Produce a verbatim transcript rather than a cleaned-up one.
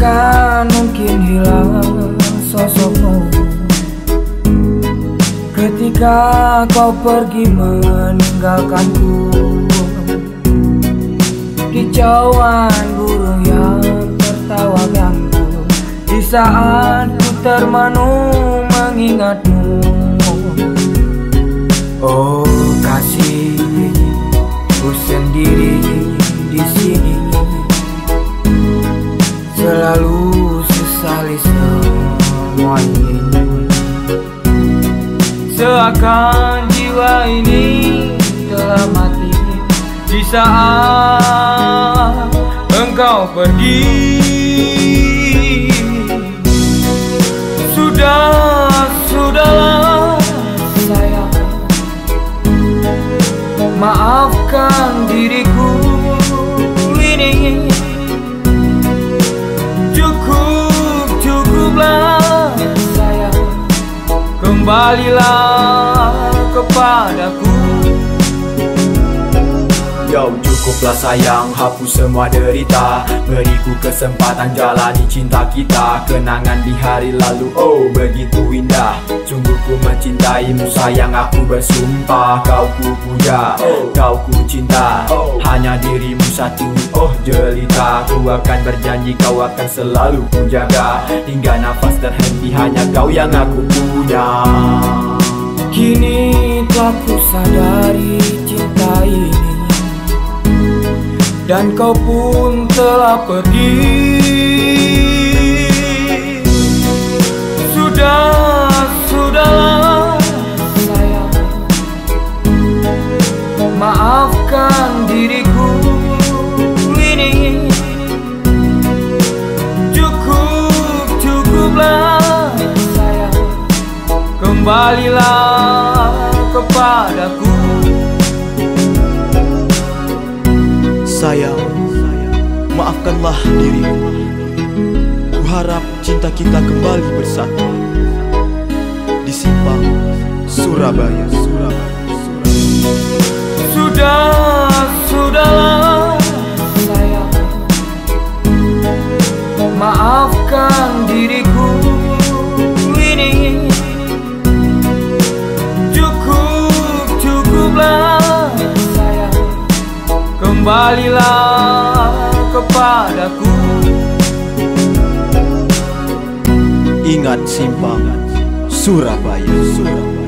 Takkan mungkin hilang sosokmu ketika kau pergi meninggalkanku. Kicauan burung yang tertawa ganggu di saat ku termenung mengingatmu. Oh kasih, ku sendiri di sini, selalu sesali semua ini. Seakan jiwa ini telah mati di saat engkau pergi. Sudah, sudahlah sayang, maafkan diriku ini. Cukup, cukuplah sayang, kembalilah kepadaku. Yo, cukuplah sayang, hapus semua derita, beriku kesempatan jalani cinta kita. Kenangan di hari lalu, oh begitu indah. Sungguh ku mencintaimu sayang, aku bersumpah. Kau ku puja, oh, kau ku cinta, oh, hanya dirimu satu, oh jelita. Ku akan berjanji kau akan selalu ku jaga, hingga nafas terhenti hanya kau yang aku punya. Kini telah ku sadari cinta ini, dan kau pun telah pergi. Sudah, sudahlah sayang, maafkan diriku ini. Cukup, cukuplah sayang, kembalilah kepadaku. Sayang, maafkanlah diriku. Ku harap cinta kita kembali bersatu di Simpang, Surabaya, Surabaya, Surabaya. Sudah, sudahlah sayang, maafkan diriku ini. Cukup, cukuplah sayang, kembalilah kepadaku. Ingat Simpang, Surabaya, Surabaya.